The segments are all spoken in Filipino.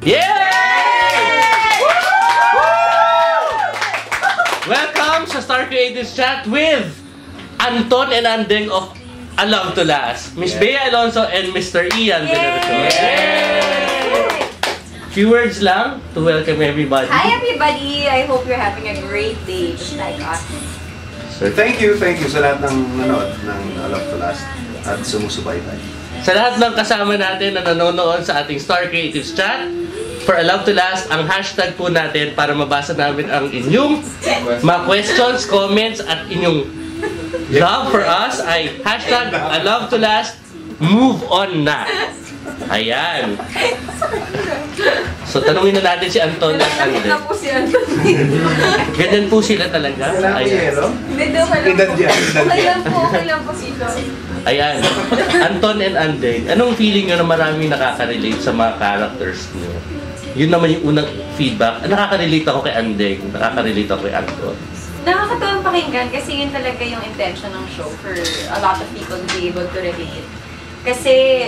Yay! Welcome sa Star Creatives Chat with Anton and Andeng of A Love to Last, Miss Bea Alonzo and Mr. Ian Veneracion. Few words lang to welcome everybody. Hi everybody! I hope you're having a great day just like us. So thank you sa lahat ng nanood ng A Love to Last at sumusubaybay. Sa lahat ng kasama natin na nanonood sa ating Star Creatives Chat, for A Love to Last, ang hashtag po natin para mabasa namin ang inyong mga questions, comments, at inyong love for us ay hashtag A Love to Last, move on na. Ayan. So tanungin na natin si Anton at Andeng. Ganyan po si Anton. Ganyan po sila talaga. Ayan. Hindi daw, okay lang po sito. Ayan. Anton and Andeng, anong feeling nyo na maraming nakaka-relate sa mga characters nyo? Yun naman yung unang feedback. Nakaka-relate ako kay Andeng, nakaka-relate ako kay Anton. Nakakatuwang pakinggan kasi yun talaga yung intention ng show for a lot of people to be able to relate. Kasi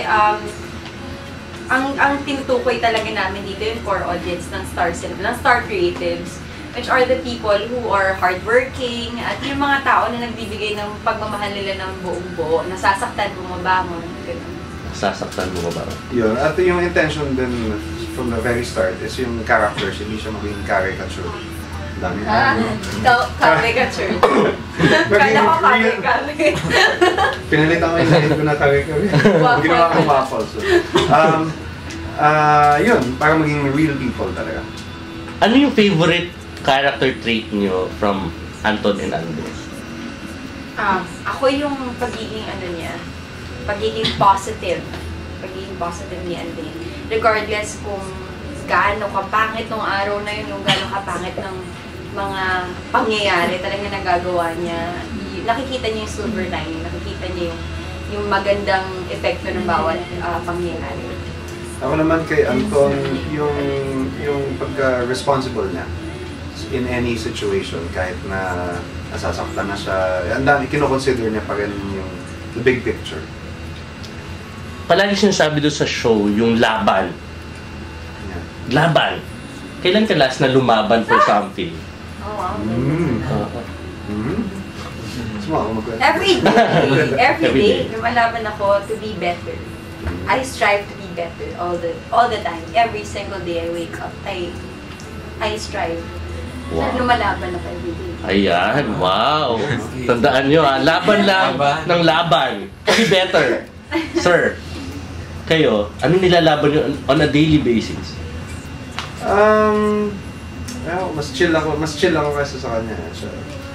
ang tinutukoy talaga namin dito yung core audience ng Star Creatives, which are the people who are hardworking at yung mga tao na nagbibigay ng pagmamahal nila ng buong buo, nasasaktan, bumabangon, gano'n. Nasasaktan mo ba? Yun. At yung intention din from the very start is yung characters, hindi siya maging caricature. Dami Caricature. Kala ko caricature. Pinalitan ko yung name ko na caricature. Ginawa ko waffle. So, yun, para maging real people talaga. Ano yung favorite character trait nyo from Anton and Andeng? Ako yung pagiging pagiging positive ni Andeng. Regardless kung gaano kapangit nung araw na yun, yung gaano kapangit ng mga pangyayari talaga nagagawa niya. Nakikita niya yung silver lining, nakikita niya yung magandang epekto ng bawat pangyayari. Ako naman kay Anton, yung pagka-responsible niya in any situation, kahit na nasasaktan na siya, ang dami, kinoconsider niya pa rin yung the big picture. Palagi sinasabi doon sa show, yung laban. Yeah. Laban. Kailan ka last na lumaban for something? Oh, wow. Every day, lumalaban ako to be better. I strive to be better all the time. Every single day I wake up, I strive. Wow. Lumalaban ako every day. Ayan, wow. Tandaan nyo laban lang ng laban. To be better. Sir, kayo, ano nilalaban nyo on a daily basis? Mas chill ako kasi sa kanya. So,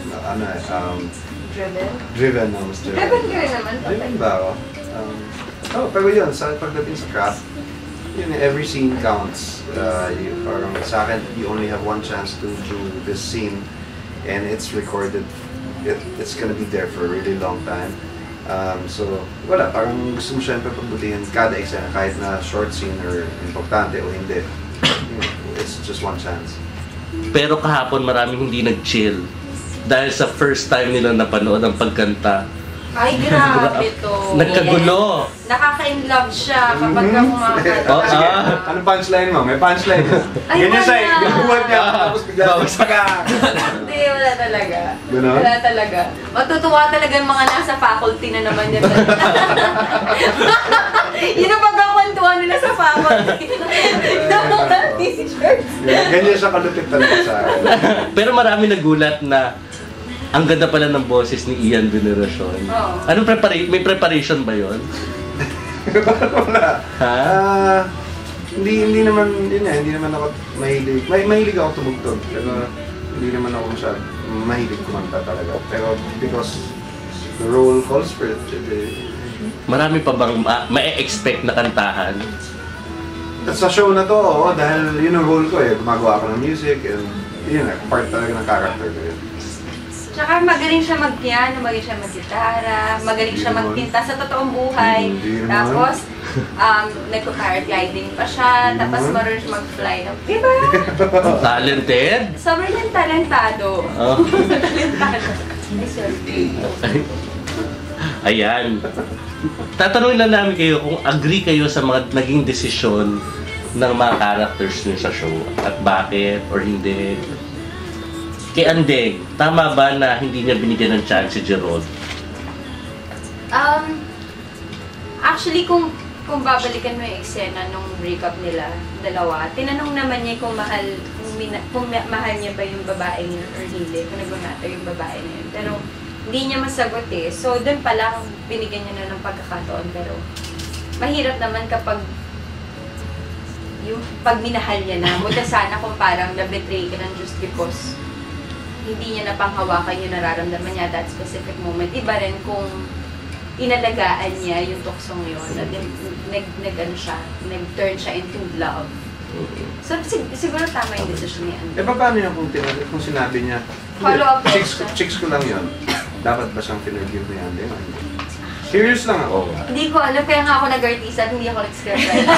driven na, mas driven. Driven ka rin naman. Driven ba ako? Pero yun, pagdating sa craft, yun, every scene counts. Parang sa akin, you only have one chance to do this scene and it's recorded. It's gonna be there for a really long time. So, wala, parang gusto mo syempre pagbutihin kada eksena, kahit na short scene or importante o hindi. It's just one chance. Pero kahapon maraming hindi nag-chill dahil sa first time nila napanood ang pagkanta. Ay, grabe to. Nagkagulo. Nakaka-inlove siya kapag kumakanta. Sige, ano punchline mo? May punchline mo. Ganyan siya, binubuhat niya, tapos bigla ka. Hindi, wala talaga. Gano'n? Wala talaga. Matutuwa talaga yung mga nasa faculty na naman yan. Yun ang pagkakwentuhan nila sa faculty. Ng mga t-shirts. Ganyan siya kalupit talaga sa akin. Pero marami nagulat na ang ganda pala ng boses ni Ian Veneracion. Oo. Anong may preparation ba yon? Wala. Ha? Hindi naman ako mahilig. Mahilig ako tumugtog, pero hindi naman ako masyadong mahilig kumanta talaga. Pero because the role calls for it. Marami pa bang ma-expect na kantahan? Sa show na to, dahil yun ang role ko gumagawa ako ng music and yun part talaga ng character ko yun. Tsaka magaling siya mag-piano, magaling siya mag-gitara, magaling siya magpinta sa totoong buhay. Tapos, nagpa-paragliding pa siya, tapos marunong siya mag-fly. Diba? Talented? Sobrang yung talentado. Oh. Talentado. Ayan. Tatanungin lang namin kayo kung agree kayo sa mga naging desisyon ng mga characters niyo sa show? At bakit or hindi? Kay Andeng, tama ba na hindi niya binigyan ng chance si Gerald? Actually, kung babalikan mo yung eksena nung breakup nila, dalawa, tinanong naman niya kung mahal niya ba yung babae niya or hindi, kung nag-matter yung babae niya. Pero hindi niya masagot eh. So, dun pa lang, binigyan niya na ng pagkakataon. Pero, mahirap naman kapag yung pag minahal niya na, buta sana kung parang na-betray ka ng just because hindi niya napanghawakan yung nararamdaman niya that specific moment. Iba rin kung inalagaan niya yung tuksong yun. Nag-turn siya into love. So, siguro tama yung decision niya. Paano yun kung sinabi niya, follow up chicks ko lang yun. Dapat ba siyang pinag-give niya? Serious lang ako. Hindi ko alam, kaya nga ako nag-artista at hindi ako nag-script writer.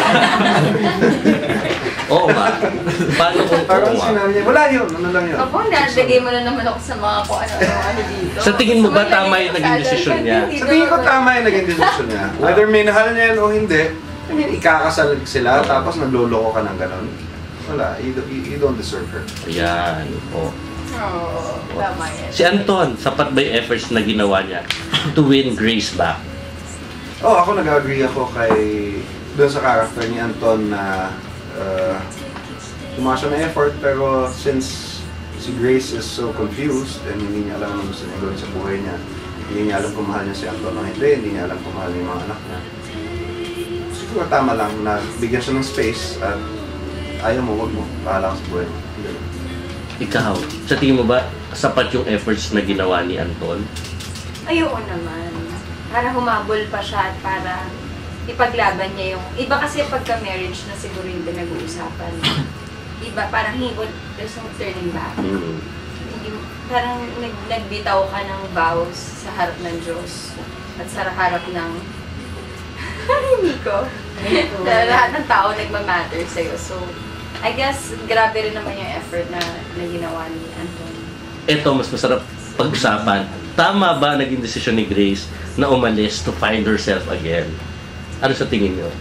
Oo nga. Paano kung parang sinabi niya, wala yun, ano lang yun. Ako, nalagay mo na naman ako sa mga kung ano dito. Sa tingin mo ba tama yung naging desisyon niya? Sa tingin ko tama yung naging desisyon niya. Whether minahal niya yan o hindi, I mean, ikakasal sila, tapos nagloloko ka ng ganon. Wala, you don't deserve her. Ayan, oo. Tama yan. Si Anton, sapat ba yung efforts na ginawa niya to win Grace back? Ako nag-agree ako doon sa character ni Anton na tumasya na effort, pero since si Grace is so confused and hindi niya alam ano gusto niya gawin sa buhay niya, hindi niya alam kung mahal niya si Anton o hindi niya alam kung mahal niya yung mga anak niya. Siguro tama lang na bigyan siya ng space at ayaw mo, wag mo, pahala ka sa buhay mo. Ikaw, sa tingin mo ba sapat yung efforts na ginawa ni Anton? Ayoko naman. Para humabol pa siya at para ipaglaban niya yung... Iba kasi pagka-marriage na siguro yung pinag-uusapan. Iba, parang there's no turning back. Parang nagbitaw ka ng vows sa harap ng Diyos at sa harap ng... hindi ko. Lahat ng tao nagmamatter sa'yo. So, I guess, grabe rin naman yung effort na ginawa ni Anton. Ito, mas masarap pag-usapan. Tama ba naging desisyon ni Grace na umalis to find herself again? Ano sa tingin niyo?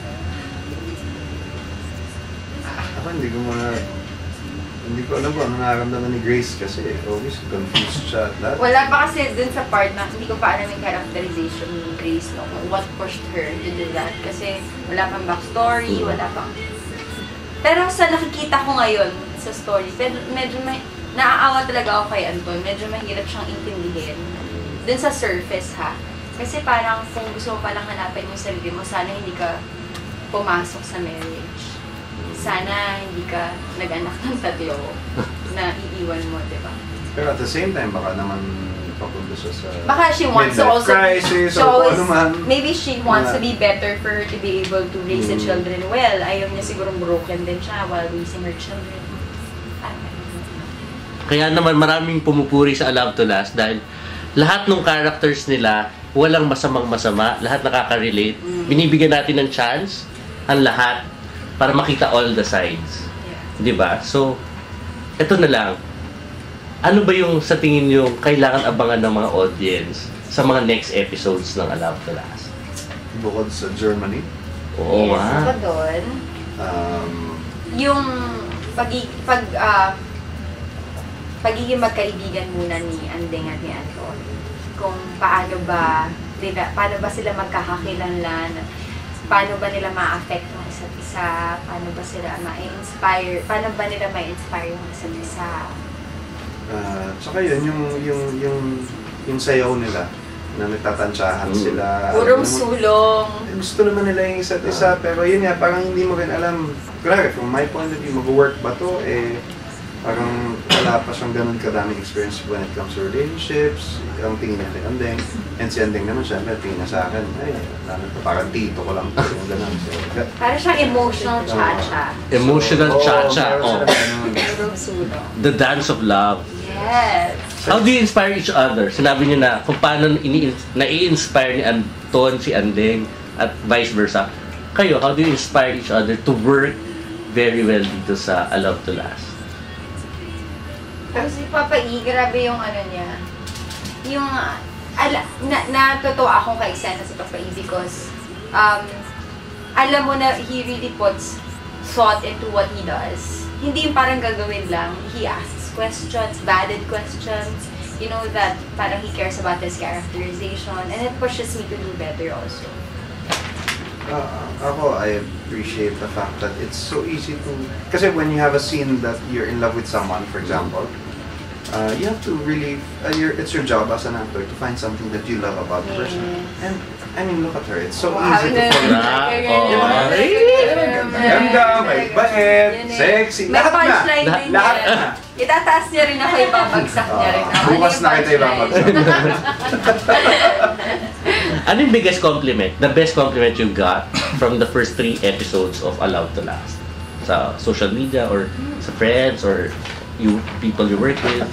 Ako hindi ko alam kung ano nararamdaman ni Grace kasi always confused siya at lahat. Wala pa kasi dun sa part na hindi ko pa alam yung characterization ni Grace, no? What pushed her to do that. Kasi wala pang backstory, wala pang... Pero sa nakikita ko ngayon sa story, medyo naaawa talaga ako kay Anton. Medyo mahirap siyang intindihin. Dun sa surface ha. Kasi parang kung gusto mo palang hanapin yung sarili mo, sana hindi ka pumasok sa marriage. Sana hindi ka nag-anak ng tatlo na iiwan mo, di ba? Pero at the same time, baka naman papunta siya sa... Baka she wants to also... crisis o ano man. Maybe she wants to be better for her to be able to raise the children well. Ayaw niya sigurong broken din siya while raising her children. Kaya naman maraming pumupuri sa A Love to Last dahil lahat ng characters nila walang masamang-masama, lahat nakaka-relate. Binibigyan natin ng chance ang lahat para makita all the sides. Yeah. 'Di ba? So, eto na lang. Ano ba yung sa tingin niyo kailangan abangan ng mga audience sa mga next episodes ng A Love to Last? Bukod sa Germany? Oo, yes, ako doon. Yung pagiging magkaibigan muna ni Andeng at ni Anton. Kung paano ba sila magkakakilanlan, paano ba nila ma-affect ng isa't isa, paano ba sila ma-inspire, paano ba nila ma-inspire yung isa't isa. Tsaka yun, yung sayaw nila, na nagtatansyahan sila. Purong sulong. Gusto naman nila yung isa't isa, pero yun nga, parang hindi mo rin alam. Grabe, from my point of view, mag-work ba to? Parang wala pa siyang ganun kadaming experience when it comes to relationships. Ang tingin niya kay Andeng. And si Andeng naman, syempre, tingin na sa akin, parang tito ko lang po yung ganun. So, parang siyang emotional cha-cha. Emotional cha-cha. Purong sulong. The dance of love. Yes. How do you inspire each other? Sinabi niyo na kung paano nai-inspire ni Anton si Andeng at vice versa. Kayo, how do you inspire each other to work very well dito sa A Love to Last? Si Papa E, grabe yung ano niya. Yung, natutuwa akong ka-eksena si Papa E because, alam mo na he really puts thought into what he does. Hindi yung parang gagawin lang. He asks questions, valid questions. You know that parang he cares about his characterization, and it pushes me to do better also. Ako, I appreciate the fact that it's so easy to... Kasi when you have a scene that you're in love with someone, for example, you have to really... it's your job as an actor to find something that you love about the person. And, I mean, look at her. It's so easy to fall in love. Ganda, may bait, sexy, may lahat na. punchline din Lahat niya. na. Itataas niya rin ako, ibabagsak niya rin ako. Bukas na kita ibabagsak. Ano yung biggest compliment? The best compliment you got from the first 3 episodes of Allowed to Last? Sa social media or sa friends or people you work with?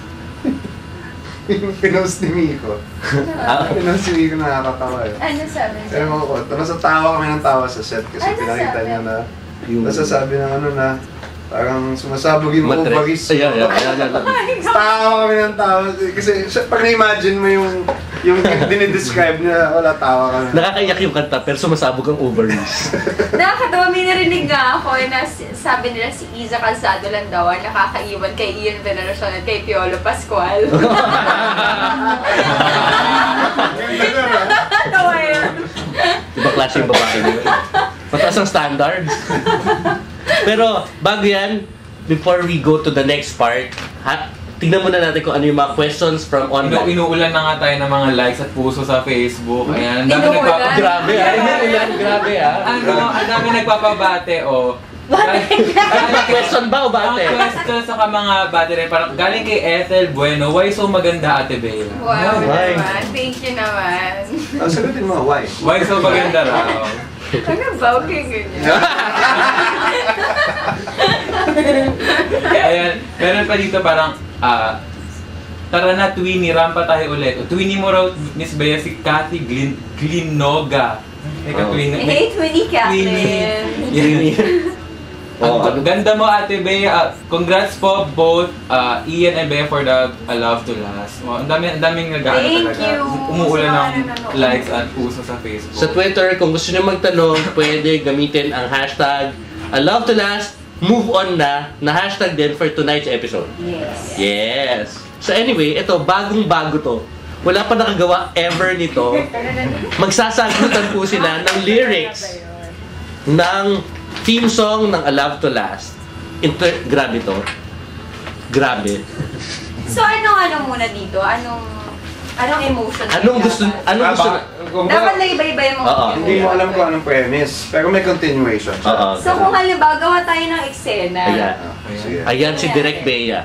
Yung pinost ni Miko. Pinost ni Miko nakakatawa eh. Ano sabi niya? Ewan ko, tawa kami ng tawa sa set kasi pinakita niya na nasasabi ng ano na parang sumasabog yung ovaries. Tawa kami ng tawa kasi pag na-imagine mo yung dinidescribe niya, wala tawa kami. Nakakaiyak yung kanta pero sumasabog ang ovaries. Nakakatawa, may narinig nga ako na sabi nila si Iza Calzado lang daw ang nakakaiwan kay Ian Veneracion at kay Piolo Pascual. Tawa yun. Ibang klase yung babae nila. Mataas ang standards. Pero bago yan, before we go to the next part, tignan muna natin kung ano yung mga questions from online. Inuulan na nga tayo ng mga likes at puso sa Facebook. Ayan, ang dami Inuulan? Grabe ah. Inuulan, grabe ah. ang dami nagpapabate o. Question ba o bate? Ang question sa mga bate rin, parang galing kay Ethel Bueno, why so maganda Ate Bea? Wow, Why? naman. Thank you naman. Sagutin mo, why? Why so maganda raw? Ano ba? Okay, ganyan. Ayan, meron pa dito parang, tara na Twinnie, rampa tayo ulit. O, Twinnie mo raw, Miss Bea, si Cathy Glinoga. Hey, Twinnie Kathleen. Ang ganda mo Ate Bea. Congrats po both Ian and Bea for the Love to Last. Ang daming nag-ano talaga. Thank you. Umuulan ng likes at puso sa Facebook. Sa Twitter, kung gusto nyo magtanong, pwede gamitin ang hashtag Allowed to Last, move on na hashtag din for tonight's episode. Yes. Yes. So anyway, ito, bagong-bago to. Wala pa nakagawa ever nito. Magsasagutan po sila ng lyrics ng theme song ng Allowed to Last. Grabe to. Grabe. So, ano muna dito? Anong emotion? Anong gusto? Dapat na iba-iba yung mga Hindi mo alam kung anong premise, pero may continuation siya. So, kung halimbawa, gawa tayo ng eksena. Ayan. Sige. Ayan si Direk Bea.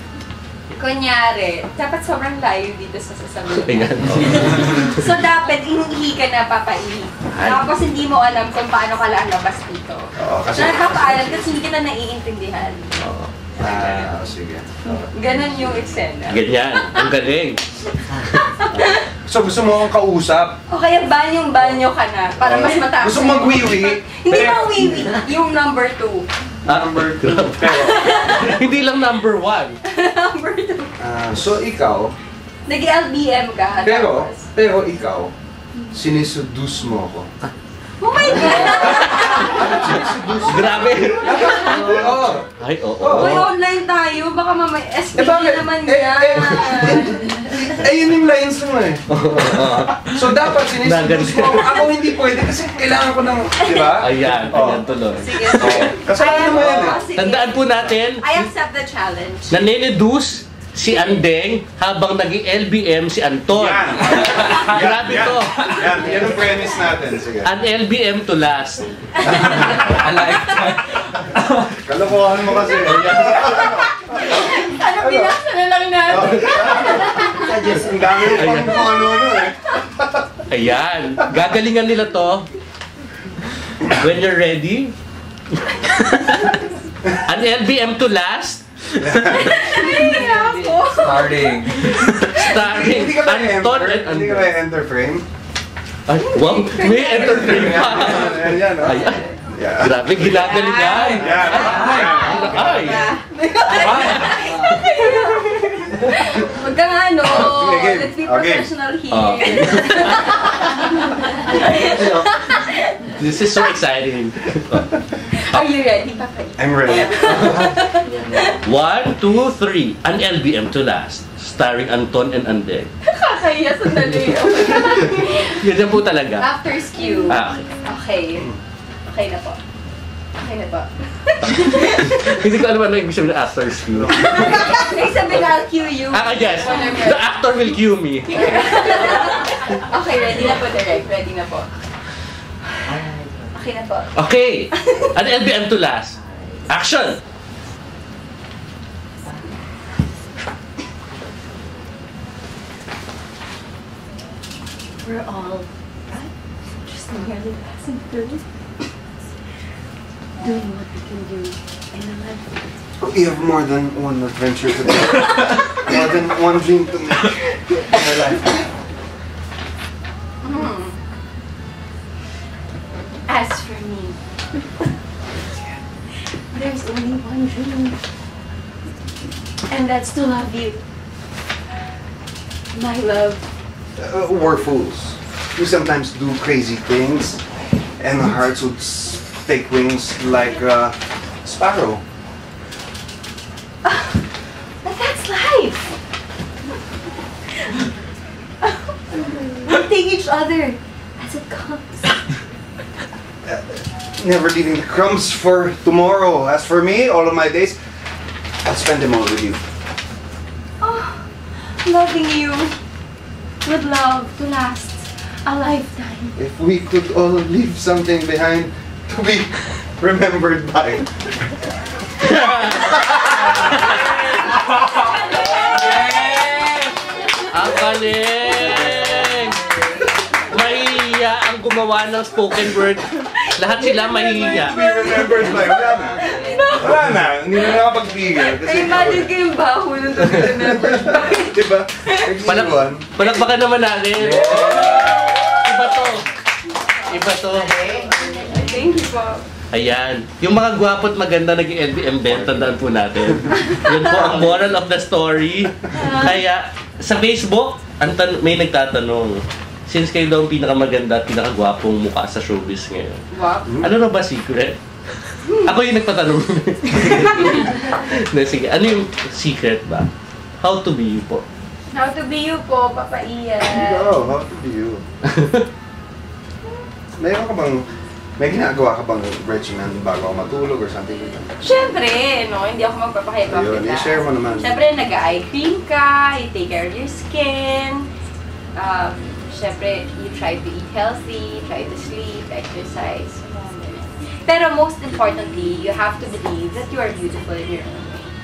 Kunyari, dapat sobrang layo dito sa sasabihin. Ayan. So, dapat inuhi ka na papaihi. Tapos, hindi mo alam kung paano ka lalabas dito. Oo, kasi... So, nagpapaalam kasi hindi kita naiintindihan. Oo. Sige. Ganon yung eksena. Ganyan. Ang galing. So, gusto mo akong kausap? O kaya banyo ka na para mas mataas. Gusto mo magwiwi? Hindi lang wiwi, yung number 2. Number 2. Pero, Hindi lang number 1. Number 2. so ikaw, Nag-LBM ka. pero ikaw, sinisudus mo ako. Oh my God! Grabe. Oo. Ay, oo. Uy, online tayo. Baka mamay SPG bakit? naman yan. Yun yung lines mo eh. So dapat sinisudus mo ako. Ako hindi pwede kasi kailangan ko ng, di ba? Ayan, ayan tuloy. Sige. Kasalanan mo yan eh. Sige. Tandaan po natin, I accept the challenge. naninidus si Andeng habang naging LBM si Anton. Yan. Grabe to. Yan ang premise natin. Sige. An LBM to last. Kalokohan mo kasi. Ano, binasa na lang natin. Ang dami yung pang ano eh. Ayan. Gagalingan nila to. When you're ready. An LBM to last. Hindi ako. Starting. Starring Hindi ka ba Anton enter? and Hindi ka ba enter frame? Ay, wow, may entertain pa. Ayan, oh. Ayan. Yeah. Grabe, ginagalingan. Yan. Ay. Huwag kang ano. Okay. Let's be Okay. professional here. This is so exciting. Are you ready, Papa? I'm ready. 1, 2, 3. An LBM to last. Starring Anton and Andeng. Kakaya, sandali. Yan po talaga. Actor's cue. Okay. Okay na po. Okay na po. Hindi ko alam ano ibig sabihin ng actor's cue. Ibig sabihin I'll cue you. Yes. The actor will cue me. Okay, ready na po, direct. Ready na po. Okay na po. Okay. An LBM to last. Action! We're all just merely passing through, doing what we can do in a life. We have more than one adventure to do. More than one dream to make in our life. As for me, there's only one dream, and that's to love you, my love. We're fools. We sometimes do crazy things, and our hearts would take wings like a sparrow. But that's life. We take each other as it comes. Never leaving the crumbs for tomorrow. As for me, all of my days, I'll spend them all with you. Oh, loving you with love to last a lifetime. If we could all leave something behind to be remembered by. Ang galing! Mahihiya ang gumawa ng spoken word. Lahat sila mahihiya. Be remembered by. Wala na. Wala na. Hindi na nakapag-figure. Ay, imagine ko yung baho nung remembered by. Diba? Palakpakan naman natin. Iba to. Iba to. Thank you po. Ayan. Yung mga gwapo at maganda naging LBM band, tandaan po natin. Yun po ang moral of the story. Kaya, sa Facebook, may nagtatanong, since kayo daw ang pinakamaganda at pinakamagwapong mukha sa showbiz ngayon, Wow. ano na ba secret? Ako yung nagpatanong. Sige, ano yung secret ba? How to be you po? How to be you po, Papa Ian. No, how to be you? Mayroon ka bang, may ginagawa ka bang regimen bago ako matulog or something like that? Siyempre, no, hindi ako magpapakita. Ayun, i-share mo naman. Siyempre, nag-eye cream ka, you take care of your skin. Siyempre, you try to eat healthy, try to sleep, exercise. Pero most importantly, you have to believe that you are beautiful in your own way.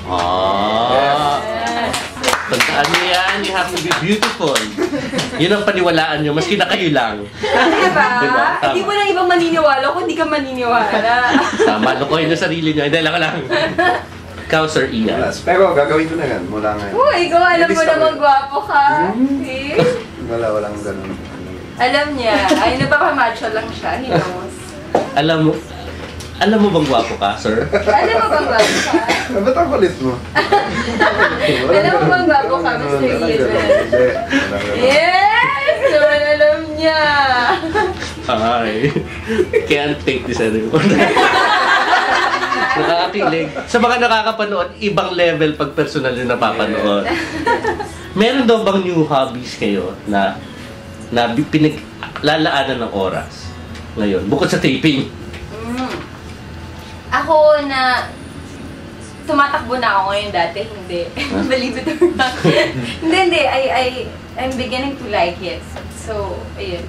Tandaan niyo yan, you have to be beautiful. Yun ang paniwalaan nyo, maski na kayo lang. Diba? Diba? Hindi mo lang ibang maniniwala kung hindi ka maniniwala. Tama, lukoy nyo sarili nyo. Hindi lang. Ikaw, Sir Ian. Pero gagawin ko na yan mula ngayon. Uy, ikaw alam mo naman gwapo ka. See? Walang ganun. Alam niya. Ay, napapamacho lang siya. He knows. Alam mo bang gwapo ka, sir? Alam mo bang gwapo ka? Ba't ang kulit mo? Alam mo bang gwapo ka, Mr. Ian? Yes! Naman alam niya! Ay, can't take this anymore. Nakakakilig. Sa mga nakakapanood, ibang level pag personal yung napapanood. Meron daw bang new hobbies kayo na pinaglalaanan ng oras ngayon, bukod sa taping? Ako na tumatakbo na ako ngayon, dati hindi. Believe it or not. Hindi. I'm beginning to like it. So, ayun.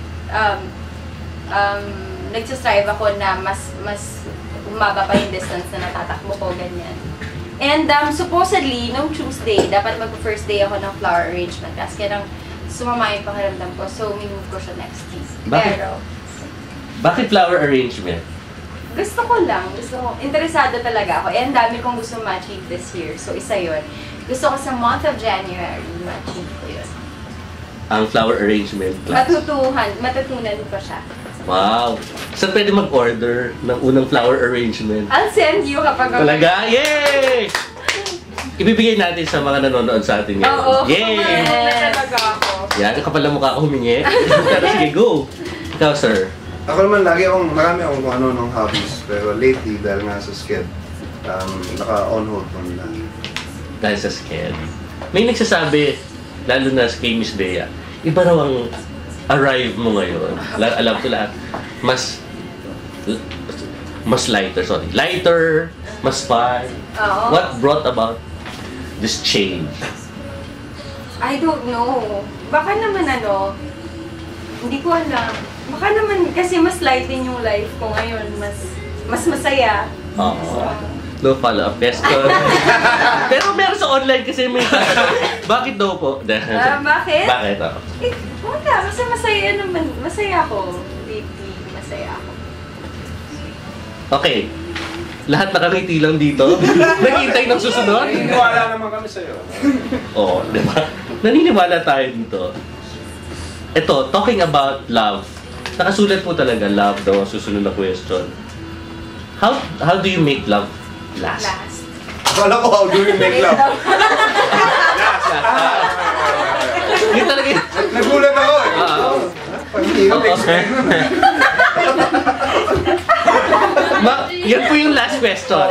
Nagsastrive ako na mas umaba pa yung distance na natatakbo ko, ganyan. And supposedly, nung Tuesday, dapat mag-first day ako ng flower arrangement class. Kaya nang sumama yung pakiramdam ko, so minove ko siya next week. Bakit flower arrangement? Gusto ko, interesado talaga ako. And dami kong gusto ma-achieve this year. So, isa yun. Gusto ko sa month of January, ma-achieve ko yun. Ang flower arrangement class? Matutunan ko siya. Wow! Saan pwede mag-order ng unang flower arrangement? I'll send you kapag ako. Talaga? Yay! Ibibigay natin sa mga nanonood sa atin ngayon. Oo. Yay! Talaga ako. Yan, kapal na mukha ako humingi. Pero sige, go! Ikaw, sir. Ako naman, marami akong kung ano ng hobbies. Pero lately, dahil nga sa sked, naka-on hold ko nila. Dahil sa sked. May nagsasabi, lalo na kay Miss Bea, iba raw ang arrive mo ngayon. Alam ko lahat. Mas lighter, lighter, mas fun. What brought about this change? I don't know. Baka naman hindi ko alam. Baka naman kasi mas light din yung life ko ngayon. Mas masaya. No follow-up question. Pero meron sa online kasi may bakit daw po? Bakit? Bakit? Wala, kasi masaya naman. Masaya ako. Deeply, masaya ako. Okay. Lahat nakangiti lang dito. Naghihintay ng susunod. Naniniwala naman kami sa'yo. Oo, di ba? Naniniwala tayo dito. Ito, talking about love. Nakasulat po talaga, love daw ang susunod na question. How do you make love last? Akala ko, how do you make love? Last. Yun talaga yun. Nagulat ako eh. Pag-hirap explain mo na. Yan po yung last question.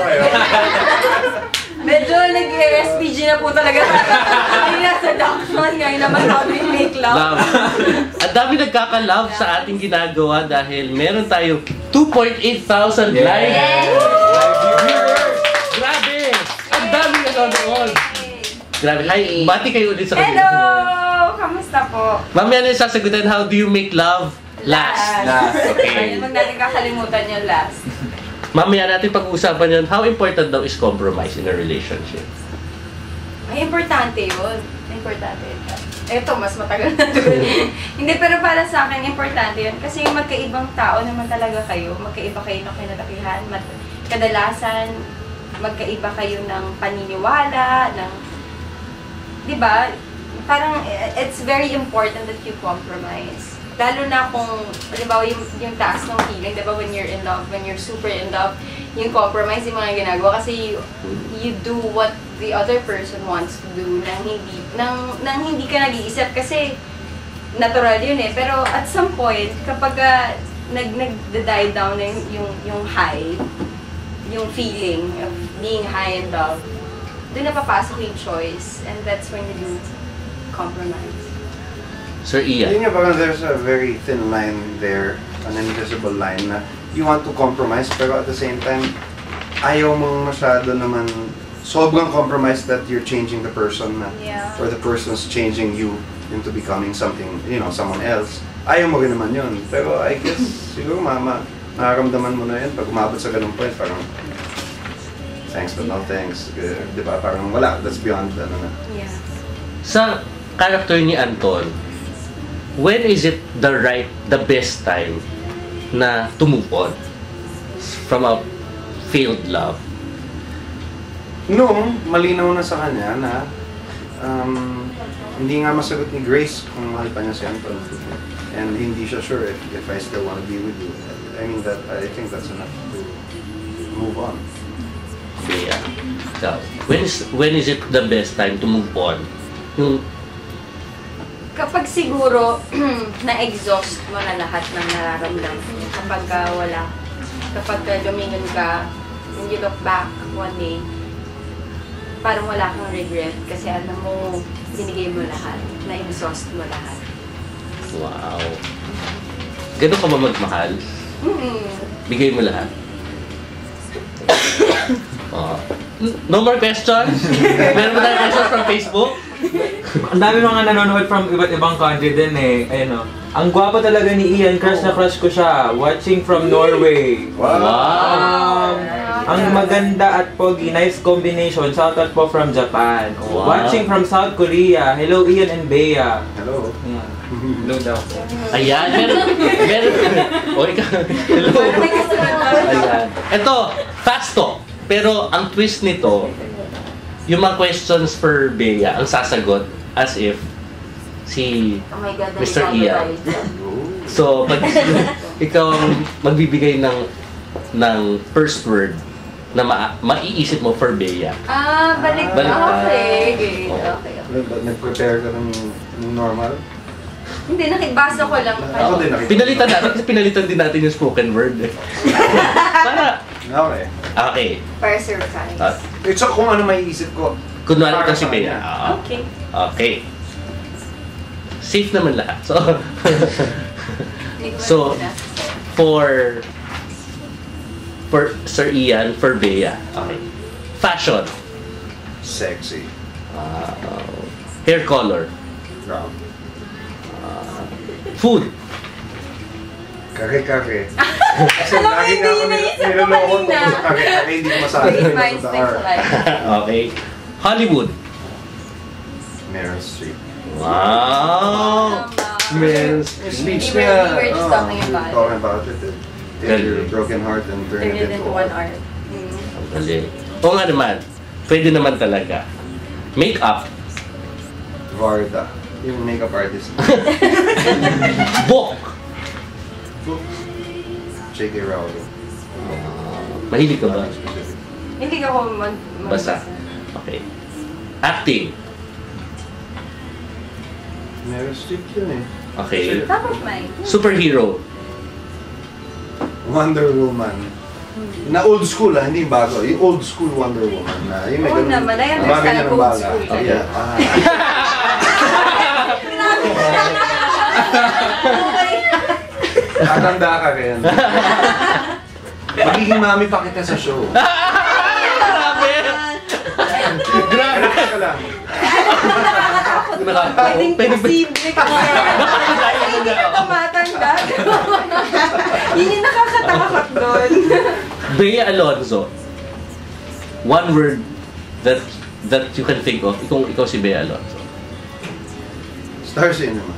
Medyo nag-SPG na po talaga. Kaya sa seduction, ngayon naman how do you make love? Ang dami nagkaka-love sa ating ginagawa dahil meron tayong 2,800 live viewers. Grabe! Ang dami nanonood. Grabe. Hi, bati kayo ulit sa kanila. Hello! Kamusta po? Mamaya na yung sasagutin, how do you make love last? Okay. Ayun, huwag natin kakalimutan yung last. Mamaya natin pag-uusapan yun, how important daw is compromise in a relationship? Ay, importante yun. Importante yun. Ito, mas matagal na doon. Hindi, pero para sa akin, importante yun. Kasi magkaibang tao naman talaga kayo. Magkaiba kayo ng kinalakihan. Kadalasan, magkaiba kayo ng paniniwala, ng... Diba? Parang, it's very important that you compromise. Lalo na kung, halimbawa, yung taas ng feeling, diba, when you're in love, when you're super in love, yung compromise yung mga ginagawa kasi you do what the other person wants to do nang hindi ka nag-iisip kasi natural yun eh. Pero at some point, kapag nag-die down na yung high, yung feeling of being high in love, doon na papasok yung choice and that's when you do compromise. Sir Ian. Yun nga, parang there's a very thin line there, an invisible line na you want to compromise pero at the same time, ayaw mong masyado naman sobrang compromise that you're changing the person na, or the person's changing you into becoming something, someone else. Ayaw mo rin naman yun. Pero I guess, siguro nakaramdaman mo na yun pag umabot sa ganung point, parang thanks but no thanks. Diba? Parang wala, that's beyond na. Yeah. Sa character ni Anton, when is it the best time na to move on from a failed love? Noong malinaw na sa kanya na hindi nga masagot ni Grace kung mahal pa niya si Anton. And hindi siya sure if I still want to be with you. I think that's enough to move on. Yeah. So, when is it the best time to move on? Kapag siguro na-exhaust mo na lahat ng nararamdaman mo, kapag lumingon ka, when you look back one day, parang wala kang regret kasi alam mo, binigay mo lahat, na-exhaust mo lahat. Wow. Ganun ka ba magmahal? Bigay mo lahat? No more questions? Meron ba tayong questions from Facebook? Ang dami mga nanonood from iba't ibang country din eh. Ayun o. Ang gwapo talaga ni Ian, crush na crush ko siya. Watching from Norway. Wow! Ang maganda at pogi, nice combination. Shoutout po from Japan. Wow. Watching from South Korea. Hello Ian and Bea. Hello. Yeah. Hello daw. Ayan, meron. O, ikaw. Hello. Ayan. Ito, fast talk. Pero ang twist nito, yung mga questions per Bea, ang sasagot as if si Mr. Ian. So, pag ikaw ang magbibigay ng first word na maiisip mo for Bea. Balik. Balik. Okay. Oh. Okay. Nag-prepare ka ng normal? Hindi, nakibasa ko lang. Ako din nakita. Pinalitan natin kasi pinalitan din natin yung spoken word eh. Para. Okay. Okay. Para surprise. So kung ano maiisip ko. Kunwari ito para si sa Bea. kanya. Okay. Okay. Safe naman lahat. So, Hindi ko So, muna. for Sir Ian, for Bea. Okay. Fashion. Sexy. Hair color. Brown. Food. Kare-kare. Kasi Alam mo, lagi hindi nga ako yun naisip ko niloloko kanina. tungkol sa kare-kare, hindi ko masabi. Great minds think alike. Okay. Hollywood. Meryl Streep. Wow. Meryl Speech We na. were just talking about it. Talking about it. Take your broken heart and turn Turn it it into one art. Mm. Ang galing. Oo nga naman. Pwede naman talaga. Make-up. Varda. Yung makeup artist. Book. J.K. Rowling. Mahilig ka ba? Hindi ka ako Basa. Okay. Acting. Meryl Streep yun eh. Okay. Top of mind. Superhero. Wonder Woman. Na old school hindi bago. Yung old school Wonder Woman na yung may Oo ganun. naman, I understand mga ganyan ang old bala. school. Yeah. Tatanda ka rin. Magiging mami pa kita sa show. Grabe! Grabe! Relax ka lang. Pwedeng posible ka. Hindi ka tumatanda. Yun yung nakakatakot doon. Bea Alonzo. One word that you can think of. Ikaw si Bea Alonzo. Star Cinema.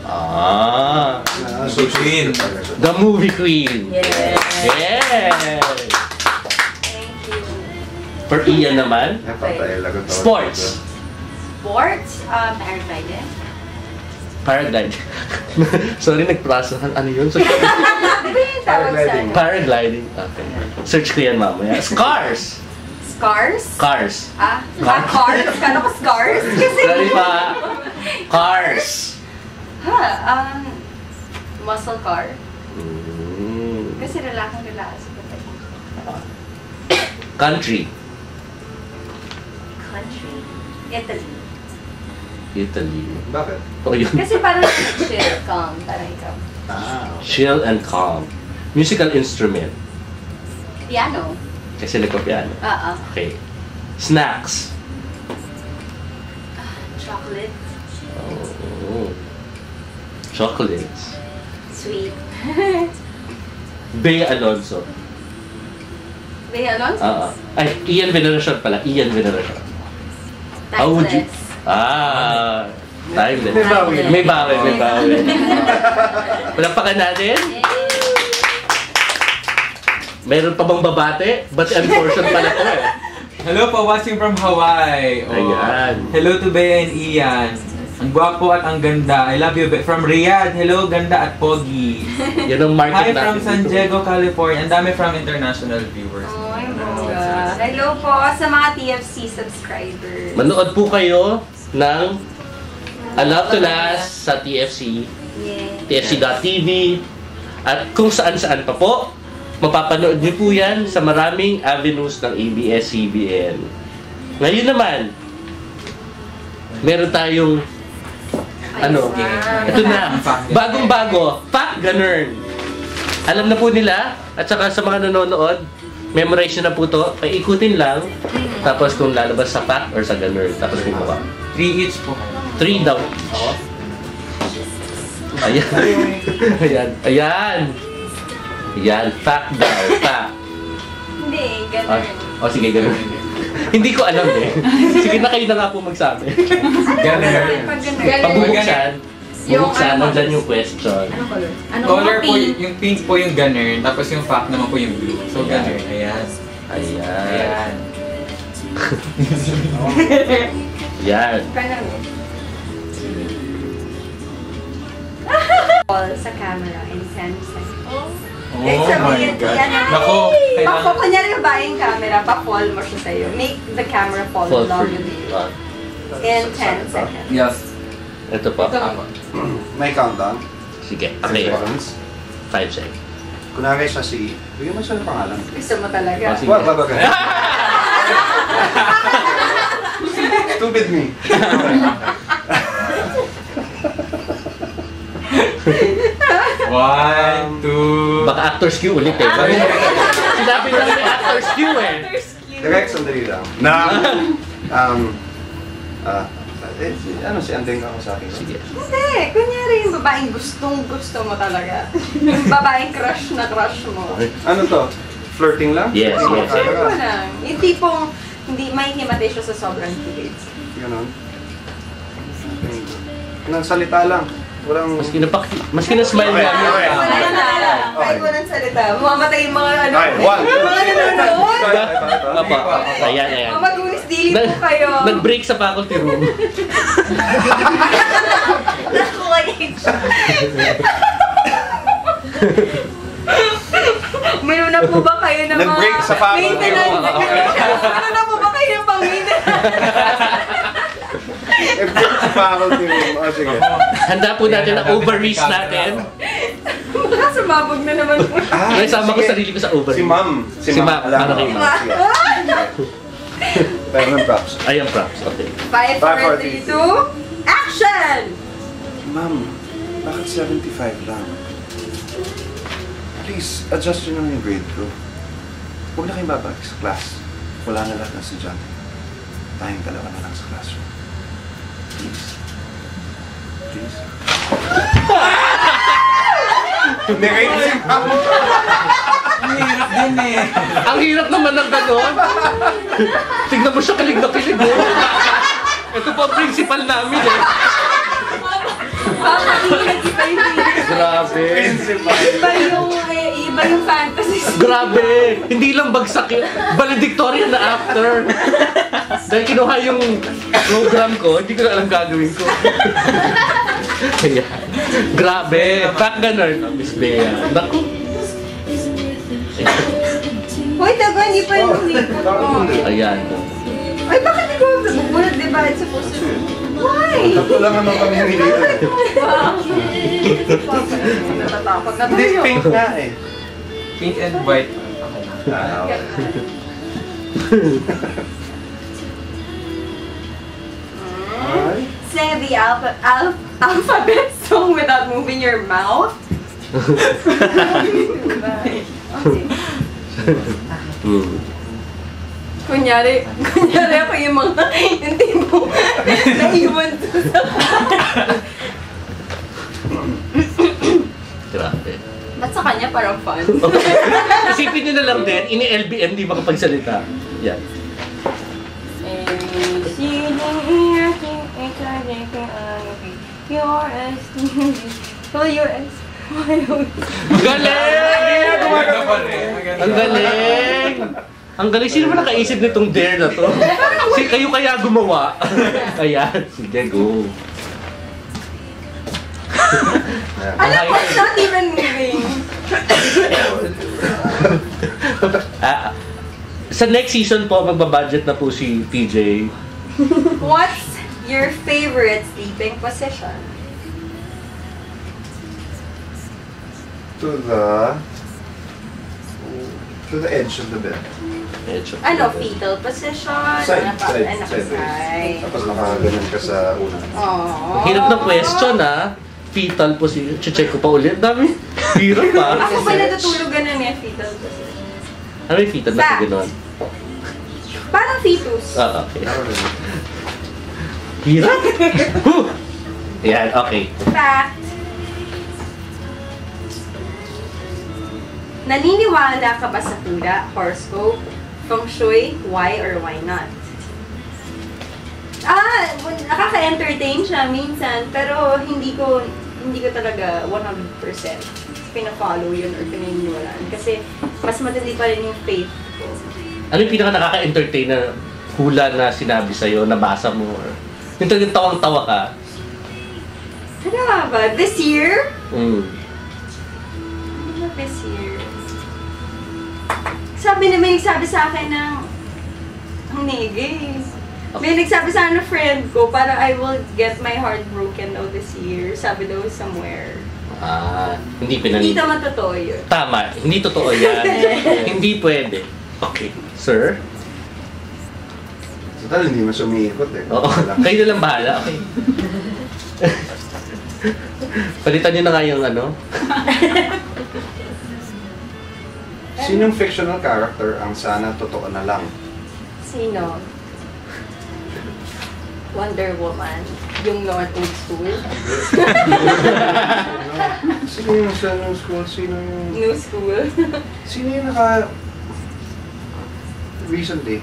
So queen. The movie queen. Yes. Yes! Thank you. For Ian naman, sports. Sports? Paragliding. Paragliding. Sorry, nag-process. Ano yun? So, Ano yung tawag sa ano? paragliding. Okay. Search ko yan mamaya. Scars. Scars? Cars. Cars? Kala ko scars? Kasi... Sorry pa. Cars. Muscle car. Mm. Kasi lalakang sa patay. Country. Country. Italy. Italy. Bakit? Oh, yun. Kasi parang chill, calm, parang ikaw. Chill and calm. Musical instrument. Piano. Kasi nagpa-piano. Okay. Snacks. Chocolate. Oh. Chocolates. Sweet. Bea Alonzo. Bea Alonzo? Ay, Ian Veneracion pala. Ian Veneracion. How would you... Timeless. May bawi. May bawi, may bawi. Palapakan natin. Meron pa bang babate? Batian portion pala ko eh. Hello po, watching from Hawaii. Ayan. Hello to Bea and Ian. Ang gwapo at ang ganda. I love you. From Riyadh. Hello, ganda at pogi. Yan ang market Hi natin from San dito. Diego, California. Ang dami from international viewers. Ay, bongga. Hello po sa mga TFC subscribers. Manood po kayo ng A Love to Last sa TFC, TFC.tv, at kung saan-saan pa po. Mapapanood niyo po yan sa maraming avenues ng ABS-CBN. Ngayon naman, meron tayong ito na, bagong-bago, Fact Ganern. Alam na po nila, at saka sa mga nanonood, memorize nyo na po to, paikutin lang, tapos kung lalabas sa fact or sa Ganern, tapos bumuka. 3 each po. 3 daw. Ayan. Ayan. Ayan. Ayan. Fact daw. Fact. Hindi, ganun. Sige, ganun. Hindi ko alam eh. Sige na kayo na nga po magsabi. Ganun. Pag bubuksan, nandyan yung question. Ano color? Color po, yung pink po yung ganun, tapos yung fact naman po yung blue. So ganun. Ayan. Ayan. Ayan. Sa camera and 10 seconds. Oh my God. Nako, Bako, kunyari ba yung camera, pa-fall mo siya sa'yo. Make the camera fall Fall for along you. with you. In 10 seconds. Yes. Ito po. May countdown. Sige, 10 okay. seconds. 5 seconds. Kunwari siya si... Bigyan mo siya ng pangalan. Gusto mo talaga. Oh, sige. Wag. Stupid me. One, two... Baka actor's cue ulit eh. Sinabi lang may actor's cue eh. Direct, sandali lang. Ano si Andeng ako sa akin? Sige. Hindi, kunyari yung babaeng gustong-gusto mo talaga. Yung babaeng crush na crush mo. Ano to? Flirting lang? Yes, yes. Share mo lang. Yung tipong hindi may himatay siya sa sobrang kilig. Ganon. Nang salita lang. Walang... Maski na smile Okay, namin. okay. Wala na. Kahit Okay. walang salita. Mamamatay yung mga ano. Okay, one. Mga nanonood. Apa, ayan. Mamagulis dili po kayo. Nag-break sa faculty room. Meron na po ba kayo ng mga Nag-break sa faculty room. maintenance? Meron na po ba kayo ng pang-maintenance? Break sa faculty room. Oh, sige. Handa po natin ang ovaries natin. Baka sumabog na naman po. May sama ko sige. sarili ko sa ovaries. Si Ma'am. Si Ma'am. Alam Ano mo. kay Ma'am? Sige. Pero ng props. Ayan, props. Okay. 5, 4, 3, 2, action! Ma'am, bakit 75 lang? Please, adjust yun lang yung grade ko. Huwag na kayong babalik sa class. Wala na lahat ng estudyante. Tayong dalawa na lang sa classroom. Please. Please. Nirate si Ma'am. Ang hirap din eh. Ang hirap naman ng gano'n. Tignan mo siya kilig na kilig. Ito po ang principal namin eh. Baka iba yung feelings. Grabe. Iba yung fantasies. Grabe. Hindi lang bagsak yun. Valedictorian na after. Dahil kinuha yung program ko, hindi ko na alam gagawin ko. Ayan. Grabe. Back ganun, Miss Bea. Naku. Hoy, tago, hindi pa yung umipot mo. Ayan. Ay, bakit ikaw bubunod, di ba? It's supposed to... Why? Tatlo lang naman kami hindi dito. Natatakot na Hindi, tayo. pink nga eh. Pink and white. Okay. Say the alphabet song without moving your mouth. Kunyari ako yung mga, yung tipo, naiwan sa Grabe. Ba't sa kanya parang fun? Isipin nyo na lang din, ini-LBM di makapagsalita. Yan. Ang galing! Ang galing! Ang galing. Sino ba nakaisip nitong dare na to? Kayo kaya gumawa? Ayan. Sige, go. Alam mo, it's not even moving. Sa next season po, magbabudget na po si PJ. What's your favorite sleeping position? To the edge of the bed. Ano, fetal position? Side, Ano pa? side, Ano pa? sideways. Side. Tapos nakaganan ka sa una. Aww. Hirap ng question ha. Fetal position. Check ko pa ulit. Dami. Hirap pa. Ako pa natutulog ganun eh, fetal position. Ano yung fetal na gano'n? Parang fetus. Ah, okay. Hirap. Huh! Yan, okay. Fact. Naniniwala ka ba sa hula, horoscope, feng shui, why or why not? Nakaka-entertain siya minsan, pero hindi ko talaga 100% pina-follow yun or pinaniniwalaan. Kasi mas matindi pa rin yung faith ko. Ano yung pinaka nakaka-entertain na hula na sinabi sa'yo, nabasa mo? Or yung talagang tawang-tawa ka? Ano nga ba? This year? Mm. Ano this year? Sabi naman, nagsabi sa akin ng ang nigay. May nagsabi sa friend ko, parang I will get my heart broken daw this year. Sabi daw somewhere. Hindi Hindi naman totoo yun. Tama, hindi totoo yan. Hindi pwede. Okay, sir? Total, hindi man siya umiikot eh. Oo, kayo na lang bahala. Okay. Palitan nyo na nga yung Sinong fictional character ang sana totoo na lang? Sino? Wonder Woman. Yung Lord Old School. Sino yung sa new school? Sino yung... New School. Sino yung recently,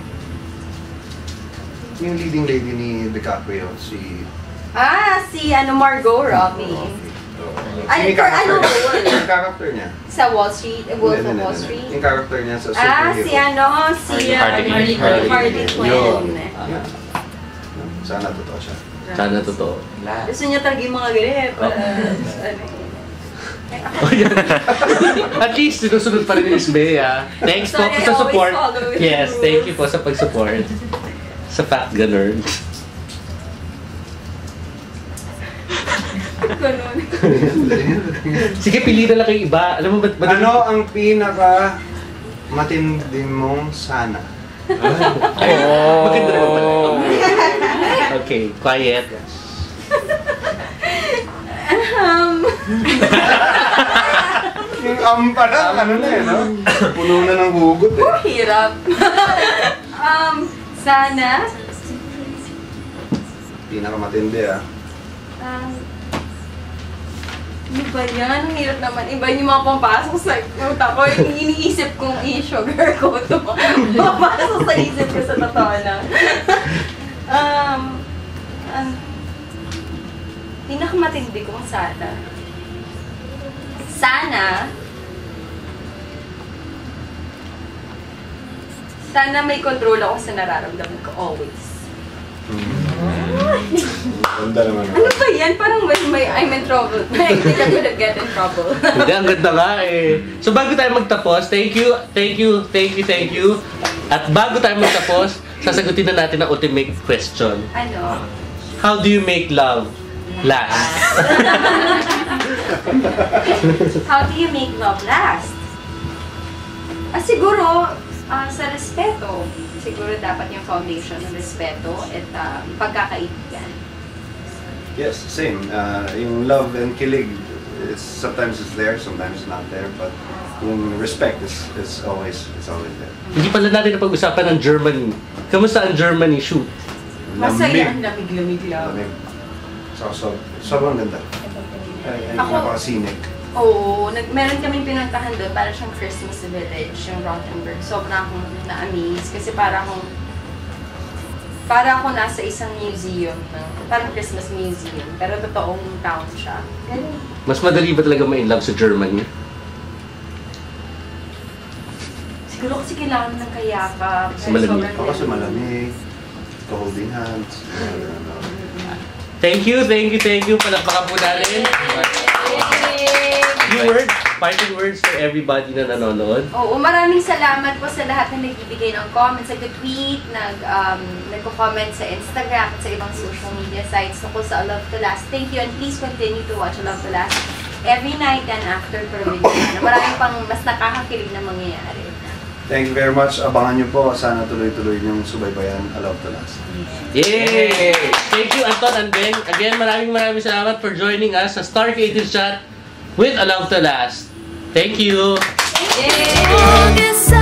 yung leading lady ni DiCaprio, si... Si Margot Robbie. Sino yung character? Ano? Yung character niya? Sa Wall Street? Wolf of Wall Hindi. Street? Yung character niya sa superhero. Si Harley Quinn. Sana totoo siya. Sana totoo. Gusto niya talaga yung mga ganyan. At least, sinusunod pa rin ni Miss Bea. Thanks po Sorry, sa support. I always follow the Yes, rules. thank you po sa pag-support. Sa Fact Ganern. Ganun. Sige, pili na lang kayo iba. Alam mo ba? Ano ang pinaka matindi mong sana? Maganda naman pala. Okay, quiet. Yung pa lang, no? Puno na ng hugot eh. Hirap. Sana. Pinaka matindi Ano ba yan? Ang hirap naman. Iba yung mga pumpasok sa utak ko. Yung iniisip kong i-sugar ko ito. Papasok sa isip ko sa totoo lang. Pinakamatindi kong sana. Sana may control ako sa nararamdaman ko always. Ganda naman. Ano ba yan? Parang I'm in trouble. I think I'm gonna get in trouble. Hindi, ang ganda nga eh. So bago tayo magtapos, thank you. At bago tayo magtapos, sasagutin na natin ang ultimate question. Ano? How do you make love last? How do you make love last? Siguro, sa respeto. Siguro dapat yung foundation ng respeto at pagkakaibigan. Yes, same. Yung love and kilig, sometimes it's there, sometimes it's not there, but yung respect is always there. Hindi pala natin napag-usapan ng Germany. Kamusta ang Germany shoot? Masaya, ang lamig-lamig lang. Lamig. Sobrang ganda. Napaka-scenic. Oo, meron kaming pinuntahan doon, para siyang Christmas village, yung Rothenburg. Sobrang akong na-amaze kasi para ako nasa isang museum, parang Christmas museum, pero totoong town siya. Mas madali ba talaga ma-in-love sa Germany? Siguro kasi kailangan ng kayakap. Kasi malamig. Kasi malamig, holding hands. Thank you. Palakpakan po natin. Parting words for everybody na nanonood. Oo, maraming salamat po sa lahat na nagbibigay ng comments, nag-tweet, nagko-comment sa Instagram at sa ibang social media sites tungkol sa A Love to Last. Thank you and please continue to watch A Love to Last every night and after per week. Maraming pang mas nakakakilig na mangyayari. Thank you very much. Abangan nyo po. Sana tuloy-tuloy yung subaybayan. A Love to Last. Yay! Thank you, Anton and Ben. Again, maraming salamat for joining us sa Star Creative Chat with A Love to Last. Thank you! Yay!